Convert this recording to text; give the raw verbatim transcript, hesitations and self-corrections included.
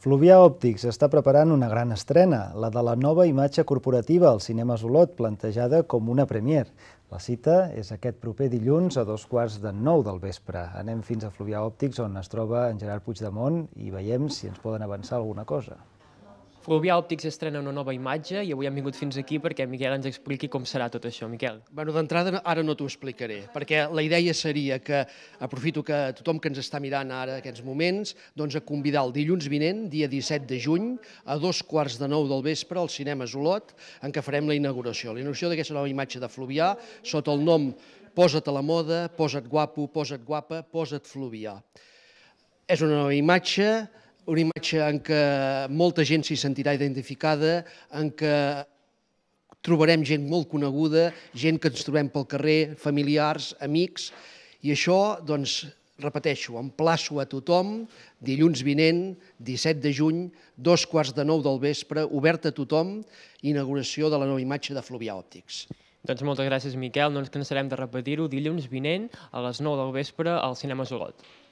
Fluvià Òptics està preparant una gran estrena, la de la nova imatge corporativa al Cinemes Olot, plantejada com una premier. La cita és aquest proper dilluns a dos quarts de nou del vespre. Anem fins a Fluvià Òptics, on es troba en Gerard Puigdemont, i veiem si ens poden avançar alguna cosa. Fluvià Òptics estrena una nova imatge i avui hem vingut fins aquí perquè Miquel ens expliqui com serà tot això. Miquel. Bueno, d'entrada ara no t'ho explicaré, perquè la idea seria que, aprofito que tothom que ens està mirant ara aquests moments, doncs a convidar el dilluns vinent, dia disset de juny, a dos quarts de nou del vespre al Cinemes Olot, en què farem la inauguració. La inauguració d'aquesta nova imatge de Fluvià, sota el nom Posa't a la moda, posa't guapo, posa't guapa, posa't Fluvià. És una nova imatge, una imatge en què molta gent s'hi sentirà identificada, en què trobarem gent molt coneguda, gent que ens trobem pel carrer, familiars, amics, i això, doncs, repeteixo, emplaço a tothom, dilluns vinent, disset de juny, dos quarts de nou del vespre, obert a tothom, inauguració de la nova imatge de Fluvià Òptics. Doncs moltes gràcies, Miquel. No ens cansarem de repetir-ho, dilluns vinent a les nou del vespre al Cinemes Olot.